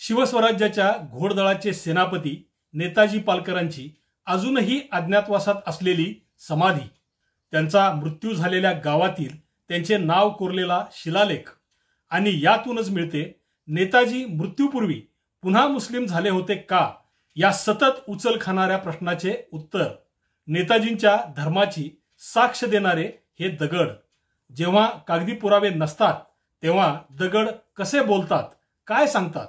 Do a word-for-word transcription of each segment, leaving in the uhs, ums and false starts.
शिवस्वराज्याच्या घोडदळाचे सेनापती नेताजी पालकरांची अजूनही अज्ञातवासात असलेली समाधी, त्यांचा मृत्यू झालेल्या गावातील त्यांचे नाव कोरलेला शिलालेख आणि यातूनच मिळते नेताजी मृत्यूपूर्वी पुन्हा मुस्लिम झाले होते का, या सतत उचल खाणाऱ्या प्रश्नाचे उत्तर. नेताजींच्या धर्माची साक्ष देणारे हे दगड. जेव्हा कागदी पुरावे नसतात तेव्हा दगड कसे बोलतात, काय सांगतात.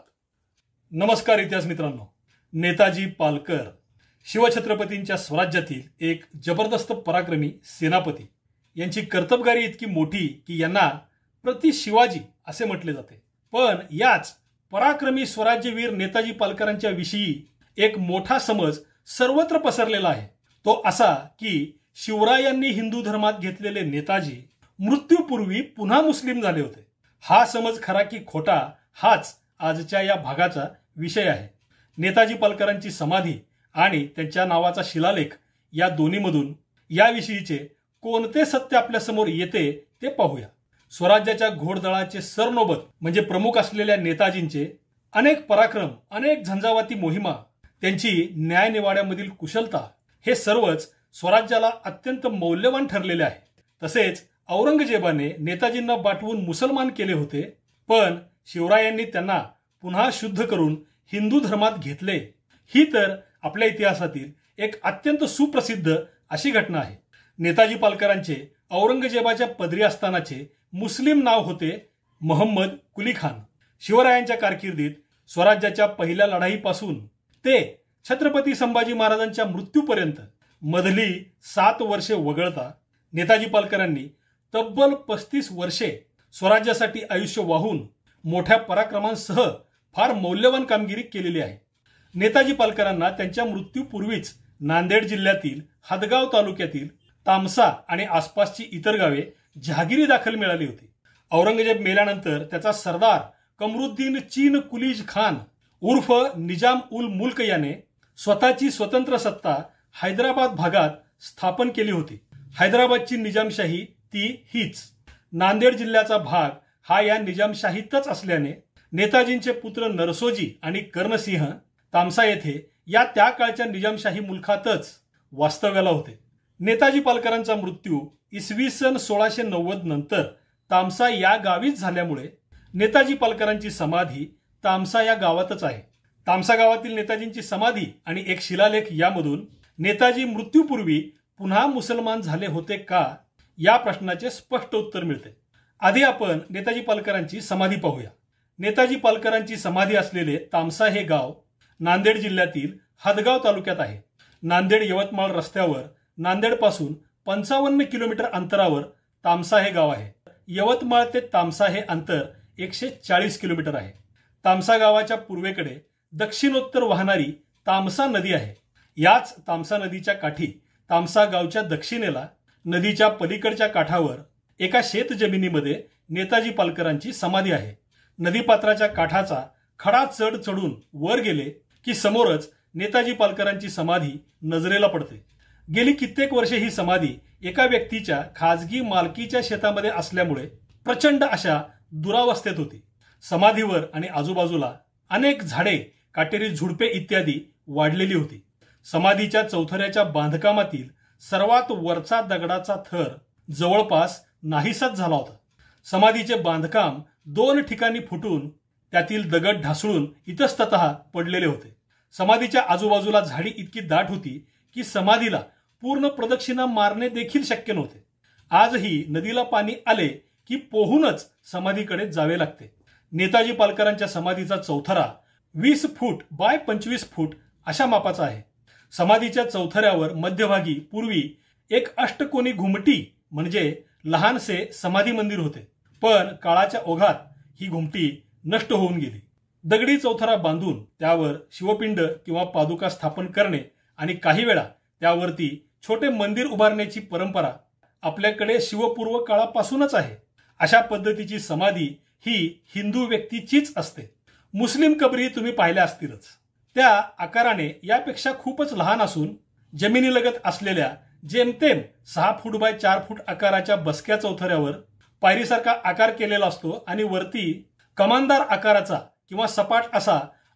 नमस्कार इतिहास मित्रांनो. नेताजी पालकर शिवछत्रपतींच्या स्वराज्यातील एक जबरदस्त पराक्रमी सेनापती. यांची कर्तबगारी इतकी मोठी की यांना प्रति शिवाजी असे म्हटले जाते. पण याच पराक्रमी स्वराज्यवीर नेताजी पालकरांच्या विषयी एक मोठा समज सर्वत्र पसरलेला आहे. तो असा की शिवरायांनी हिंदू धर्मात घेतलेले नेताजी मृत्यूपूर्वी पुन्हा मुस्लिम झाले होते. हा समज खरा की खोटा, हाच आजच्या या भागाचा विषय आहे. नेताजी पालकरांची समाधी आणि त्यांच्या नावाचा शिलालेख या दोन्हीमधून याविषयीचे कोणते सत्य आपल्या समोर येते ते पाहूया. स्वराज्याच्या घोडदळाचे सरनोबत म्हणजे प्रमुख असलेल्या नेताजींचे अनेक पराक्रम, अनेक झंझावाती मोहिमा, त्यांची न्यायनिवाड्यामधील कुशलता, हे सर्वच स्वराज्याला अत्यंत मौल्यवान ठरलेले आहे. तसेच औरंगजेबाने नेताजींना बाटवून मुसलमान केले होते, पण शिवरायांनी त्यांना पुन्हा शुद्ध करून हिंदू धर्मात घेतले. ही तर आपल्या इतिहासातील एक अत्यंत सुप्रसिद्ध अशी घटना आहे. नेताजी पालकरांचे औरंगजेबाच्या पदरी असतानाचे मुस्लिम नाव होते मोहम्मद कुली खान. शिवरायांच्या कारकिर्दीत स्वराज्याच्या पहिल्या लढाईपासून ते छत्रपती संभाजी महाराजांच्या मृत्यूपर्यंत मधली सात वर्षे वगळता नेताजी पालकरांनी तब्बल पस्तीस वर्षे स्वराज्यासाठी आयुष्य वाहून मोठ्या पराक्रमांसह फार मौल्यवान कामगिरी केलेली आहे. नेताजी पालकरांना त्यांच्या मृत्यूपूर्वीच नांदेड जिल्ह्यातील हदगाव तालुक्यातील तामसा आणि आसपासची इतर गावे जहागिरी दाखल मिळाली होती. औरंगजेब मेल्यानंतर त्याचा सरदार कमरुद्दीन चीन कुलीज खान उर्फ निजाम उल मुल्क याने स्वतःची स्वतंत्र सत्ता हैदराबाद भागात स्थापन केली होती. हैदराबादची निजामशाही ती हीच. नांदेड जिल्ह्याचा भाग हा या निजामशाहीतच असल्याने नेताजींचे पुत्र नरसोजी आणि कर्णसिंह तामसा येथे या त्या काळच्या निजामशाही मुलखातच वास्तव्याला होते. नेताजी पालकरांचा मृत्यू इसवी सन सोळाशे नव्वद नंतर तामसा या गावीच झाल्यामुळे नेताजी पालकरांची समाधी तामसा या गावातच आहे. तामसा गावातील नेताजींची समाधी आणि एक शिलालेख यामधून नेताजी मृत्यूपूर्वी पुन्हा मुसलमान झाले होते का, या प्रश्नाचे स्पष्ट उत्तर मिळते. आधी आपण नेताजी पालकरांची समाधी पाहूया. नेताजी पालकरांची समाधी असलेले तामसा हे गाव नांदेड जिल्ह्यातील हदगाव तालुक्यात आहे. नांदेड यवतमाळ रस्त्यावर नांदेड पासून पंचावन्न किलोमीटर अंतरावर तामसा हे गाव आहे. यवतमाळ ते तामसा हे अंतर एकशे चाळीस किलोमीटर आहे. तामसा गावाच्या पूर्वेकडे दक्षिणोत्तर वाहणारी तामसा नदी आहे. याच तामसा नदीच्या काठी तामसा गावच्या दक्षिणेला नदीच्या पलीकडच्या काठावर एका शेत जमिनीमध्ये नेताजी पालकरांची समाधी आहे. नदीपात्राच्या काठाचा खडा चढ चढून वर गेले की समोरच नेताजी पालकरांची समाधी नजरेला पडते. गेली कित्येक वर्षे ही समाधी एका व्यक्तीच्या खाजगी मालकीच्या शेतामध्ये असल्यामुळे प्रचंड अशा दुरावस्थेत होती. समाधीवर आणि आजूबाजूला अनेक झाडे, काटेरी झुडपे इत्यादी वाढलेली होती. समाधीच्या चौथऱ्याच्या बांधकामातील सर्वात वरचा दगडाचा थर जवळपास नाहीसाच झाला होता. समाधीचे बांधकाम दोन ठिकाणी फुटून त्यातील दगड ढासळून इतस्ततः पडलेले होते. समाधीच्या आजूबाजूला झाडी इतकी दाट होती की समाधीला पूर्ण प्रदक्षिणा मारणे देखील शक्य नव्हते. आजही नदीला पाणी आले की पोहूनच समाधीकडे जावे लागते. नेताजी पालकरांच्या समाधीचा चौथरा वीस फूट बाय पंचवीस फूट अशा मापाचा आहे. समाधीच्या चौथऱ्यावर मध्यभागी पूर्वी एक अष्टकोनी घुमटी म्हणजे लहानसे समाधी मंदिर होते, पण काळाच्या ओघात ही घुमटी नष्ट होऊन गेली. दगडी चौथरा बांधून त्यावर शिवपिंड किंवा पादुका स्थापन करणे आणि काही वेळा त्यावरती छोटे मंदिर उभारण्याची परंपरा आपल्याकडे शिवपूर्व काळापासूनच आहे. अशा पद्धतीची समाधी ही हिंदू व्यक्तीचीच असते. मुस्लिम कबरी तुम्ही पाहिल्या असतीलच. त्या आकाराने यापेक्षा खूपच लहान असून जमिनीलगत असलेल्या जेमतेम सहा फूट बाय चार फूट आकाराच्या बसक्या चौथऱ्यावर पायरीसारखा आकार केलेला असतो आणि वरती कमानदार आकाराचा किंवा सपाट असा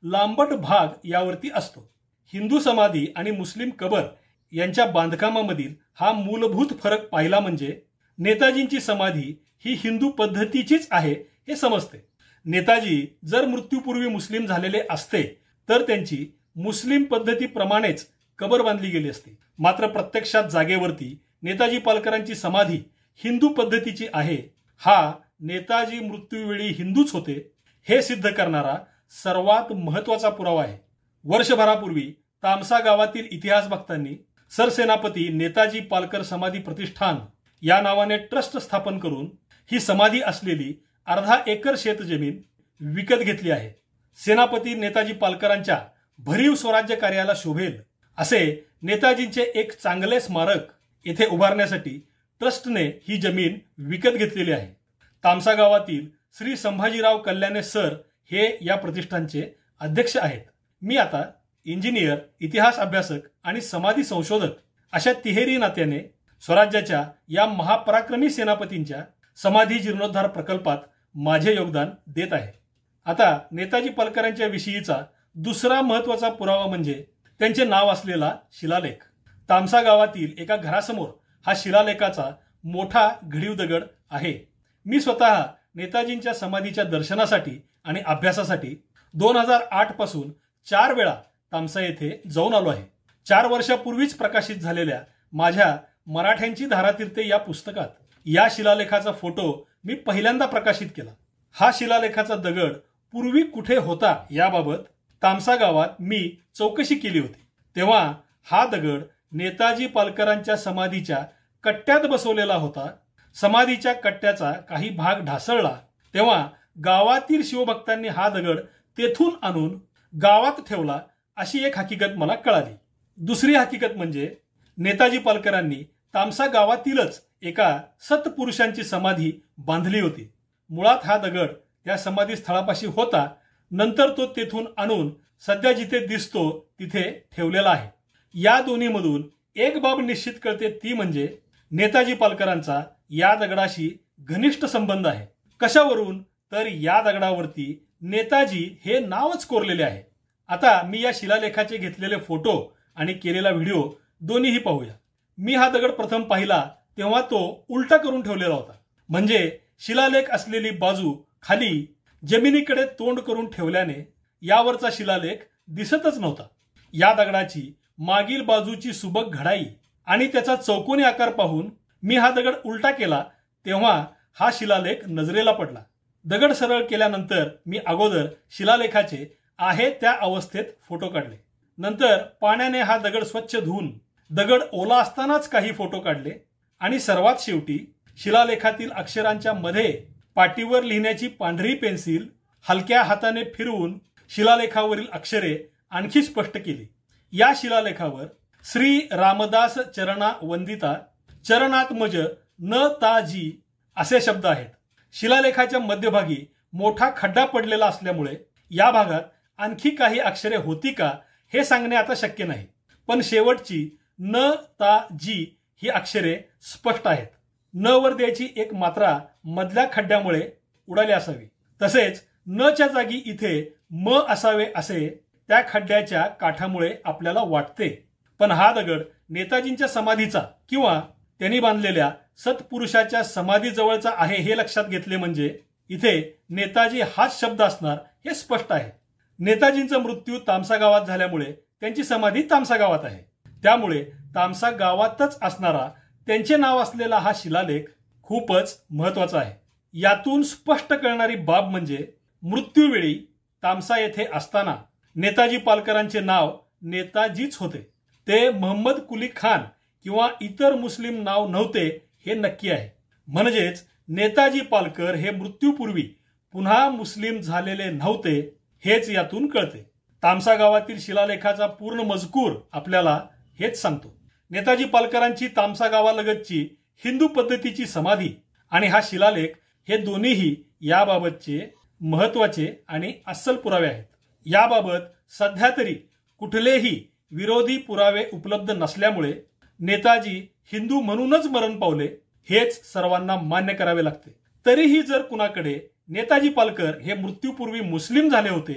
लांबट भाग यावरती असतो. हिंदू समाधी आणि मुस्लिम कबर यांच्या बांधकामामधील हा मूलभूत फरक पाहिला म्हणजे नेताजींची समाधी ही हिंदू पद्धतीचीच आहे हे समजते. नेताजी जर मृत्यूपूर्वी मुस्लिम झालेले असते तर त्यांची मुस्लिम पद्धतीप्रमाणेच कबर बांधली गेली असती. मात्र प्रत्यक्षात जागेवरती नेताजी पालकरांची समाधी हिंदू पद्धतीची आहे हा नेताजी मृत्यूवेळी हिंदूच होते हे सिद्ध करणारा सर्वात महत्वाचा पुरावा आहे. वर्षभरापूर्वी तामसा गावातील इतिहास भक्तांनी सरसेनापती नेताजी पालकर समाधी प्रतिष्ठान या नावाने ट्रस्ट स्थापन करून ही समाधी असलेली अर्धा एकर शेतजमीन विकत घेतली आहे. सेनापती नेताजी पालकरांच्या भरीव स्वराज्य कार्याला शोभेल असे नेताजींचे एक चांगले स्मारक येथे उभारण्यासाठी ट्रस्टने ही जमीन विकत घेतलेली आहे. तामसा गावातील श्री संभाजीराव कल्याणे सर हे या प्रतिष्ठानचे अध्यक्ष आहेत. मी आता इंजिनियर, इतिहास अभ्यासक आणि समाधी संशोधक अशा तिहेरी नात्याने स्वराज्याच्या या महापराक्रमी सेनापतींच्या समाधी जीर्णोद्धार प्रकल्पात माझे योगदान देत आहे. आता नेताजी पालकरांच्या विषयीचा दुसरा महत्वाचा पुरावा म्हणजे त्यांचे नाव असलेला शिलालेख. तामसा गावातील एका घरासमोर हा शिलालेखाचा मोठा घडीव दगड आहे. मी स्वतः नेताजींच्या समाधीच्या दर्शनासाठी आणि अभ्यासासाठी दोन हजार आठ पासून चार वेळा तामसा येथे जाऊन आलो आहे. चार वर्षापूर्वीच प्रकाशित झालेल्या माझ्या मराठ्यांची धारातीर्थे या पुस्तकात या शिलालेखाचा फोटो मी पहिल्यांदा प्रकाशित केला. हा शिलालेखाचा दगड पूर्वी कुठे होता याबाबत तामसा गावात मी चौकशी केली होती. तेव्हा हा दगड नेताजी पालकरांच्या समाधीच्या कट्ट्यात बसवलेला होता. समाधीच्या कट्ट्याचा काही भाग ढासळला तेव्हा गावातील शिवभक्तांनी हा दगड तेथून आणून गावात ठेवला अशी एक हकीकत मला कळाली. दुसरी हकीकत म्हणजे नेताजी पालकरांनी तामसा गावातीलच एका सत्पुरुषांची समाधी बांधली होती. मुळात हा दगड त्या समाधी स्थळापाशी होता, नंतर तो तेथून आणून सध्या जिथे दिसतो तिथे ठेवलेला आहे. या दोन्हीमधून एक बाब निश्चित कळते ती म्हणजे नेताजी पालकरांचा या दगडाशी घनिष्ठ संबंध आहे. कशावरून तर या दगडावरती नेताजी हे नावच कोरलेले आहे. आता मी या शिलालेखाचे घेतलेले फोटो आणि केलेला व्हिडिओ दोन्हीही पाहूया. मी हा दगड प्रथम पाहिला तेव्हा तो उलटा करून ठेवलेला होता, म्हणजे शिलालेख असलेली बाजू खाली जमिनीकडे तोंड करून ठेवल्याने यावरचा शिलालेख दिसतच नव्हता. या दगडाची मागील बाजूची सुबक घडाई आणि त्याचा चौकोनी आकार पाहून मी हा दगड उलटा केला तेव्हा हा शिलालेख नजरेला पडला. दगड सरळ केल्यानंतर मी अगोदर शिलालेखाचे आहे त्या अवस्थेत फोटो काढले. नंतर पाण्याने हा दगड स्वच्छ धुवून दगड ओला असतानाच काही फोटो काढले आणि सर्वात शेवटी शिलालेखातील अक्षरांच्या मध्ये पाटीवर लिहिण्याची पांढरी पेन्सिल हलक्या हाताने फिरवून शिलालेखावरील अक्षरे आणखी स्पष्ट केली. या शिलालेखावर श्री रामदास चरणा वंदिता चरणात्मज न ताजी असे शब्द आहेत. शिलालेखाच्या मध्यभागी मोठा खड्डा पडलेला असल्यामुळे या भागात आणखी काही अक्षरे होती का हे सांगणे आता शक्य नाही, पण शेवटची न ता जी ही अक्षरे स्पष्ट आहेत. न वर द्यायची एक मात्रा मधल्या खड्ड्यामुळे उडाली असावी. तसेच न च्या जागी इथे म असावे असे त्या खड्ड्याच्या काठामुळे आपल्याला वाटते. पण हा दगड नेताजींच्या समाधीचा किंवा त्यांनी बांधलेल्या सत्पुरुषाच्या समाधीजवळचा आहे हे लक्षात घेतले म्हणजे इथे नेताजी हाच शब्द असणार हे स्पष्ट आहे. नेताजींचा मृत्यू तामसा गावात झाल्यामुळे त्यांची समाधी तामसा गावात आहे. त्यामुळे तामसा गावातच असणारा त्यांचे नाव असलेला हा शिलालेख खूपच महत्वाचा आहे. यातून स्पष्ट कळणारी बाब म्हणजे मृत्यूवेळी तामसा येथे असताना नेताजी पालकरांचे नाव नेताजीच होते. ते मोहम्मद कुली खान किंवा इतर मुस्लिम नाव नव्हते हे नक्की आहे. म्हणजेच नेताजी पालकर हे मृत्यूपूर्वी पुन्हा मुस्लिम झालेले नव्हते हेच यातून कळते. तामसा गावातील शिलालेखाचा पूर्ण मजकूर आपल्याला हेच सांगतो. नेताजी पालकरांची तामसा गावालगतची हिंदू पद्धतीची समाधी आणि हा शिलालेख हे दोन्हीही याबाबतचे महत्वाचे आणि अस्सल पुरावे आहेत. याबाबत सध्या तरी कुठलेही विरोधी पुरावे उपलब्ध नसल्यामुळे नेताजी हिंदू म्हणूनच मरण पावले हेच सर्वांना मान्य करावे लागते. तरीही जर कुणाकडे नेताजी पालकर हे मृत्यूपूर्वी मुस्लिम झाले होते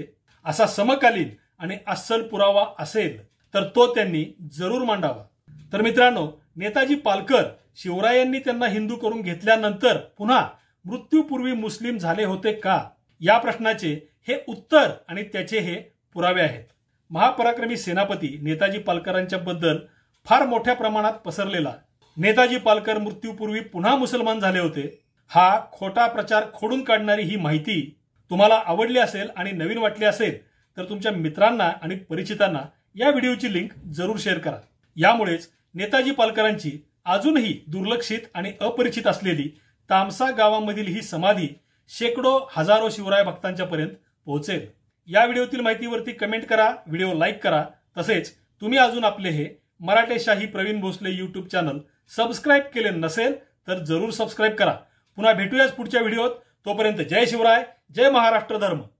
असा समकालीन आणि अस्सल पुरावा असेल तर तो त्यांनी जरूर मांडावा। तर मित्रांनो, नेताजी पालकर शिवरायांनी त्यांना हिंदू करून घेतल्यानंतर पुन्हा मृत्यूपूर्वी मुस्लिम झाले होते का, या प्रश्नाचे हे उत्तर आणि त्याचे हे पुरावे आहेत। महापराक्रमी सेनापती नेताजी पालकरांच्या बद्दल फार मोठ्या प्रमाणात पसरलेला नेताजी पालकर मृत्यूपूर्वी पुन्हा मुसलमान झाले होते हा खोटा प्रचार खोडून काढणारी ही माहिती तुम्हाला आवडली असेल आणि नवीन वाटली असेल तर तुमच्या मित्रांना आणि परिचितांना या व्हिडिओची लिंक जरूर शेअर करा। यामुळेच नेताजी पालकरांची अजूनही दुर्लक्षित आणि अपरिचित असलेली तामसा गावामधील ही समाधी शेकडो हजारो शिवराय भक्तांच्या पर्यंत पोहोचेल। या व्हिडिओतील माहितीवरती कमेंट करा, व्हिडिओ लाईक करा। तसेच तुम्ही अजून आपले हे Marateshahi Pravin Bhosale YouTube channel subscribe केले नसेल तर जरूर सबस्क्राईब करा। पुन्हा भेटूयाच पुढच्या व्हिडिओत। तोपर्यंत जय शिवराय, जय महाराष्ट्र धर्म।